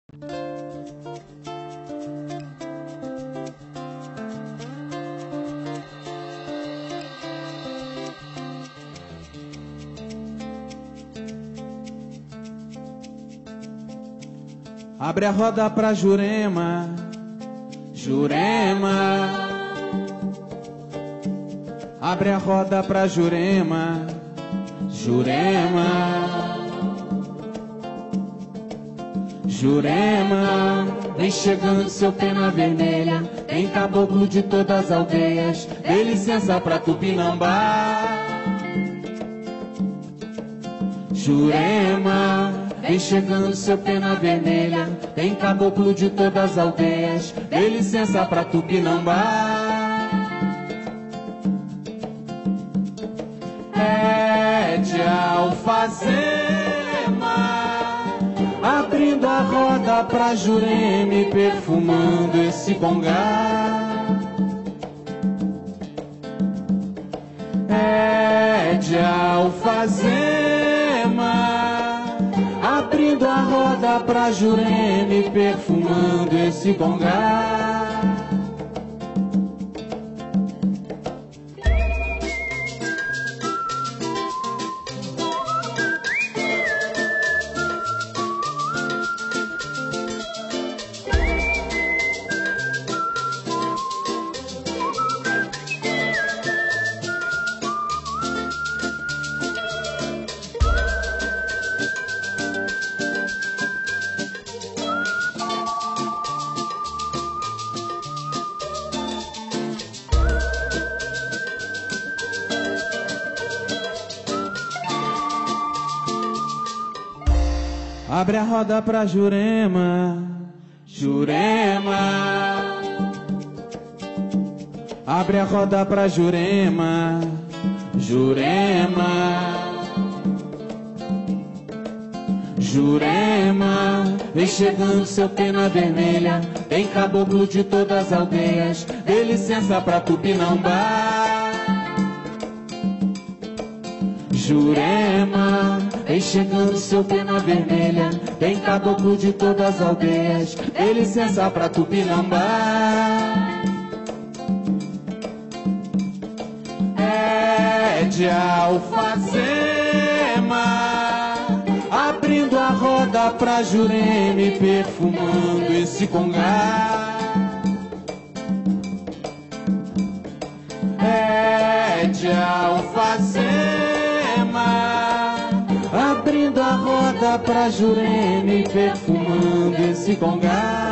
Abre a roda pra Jurema, Jurema. Abre a roda pra Jurema, Jurema. Jurema, vem chegando seu pena vermelha, tem caboclo de todas as aldeias, dê licença pra Tupinambá. Jurema, vem chegando seu pena vermelha, tem caboclo de todas as aldeias, dê licença pra Tupinambá. É de Alfazema, abrindo a roda pra Jurema e perfumando esse congá. É de Alfazema, abrindo a roda pra Jurema e perfumando esse congá. Abre a roda pra Jurema, Jurema. Abre a roda pra Jurema, Jurema. Jurema, vem chegando seu pena vermelha, tem caboclo de todas as aldeias, dê licença pra Tupinambá. Jurema, vem chegando seu pena vermelha, tem caboclo de todas as aldeias, dê licença pra Tupinambá. É de Alfazema, abrindo a roda pra Jurema e perfumando esse congá. É de Alfazema, abrindo a roda pra Jurema e perfumando esse congá.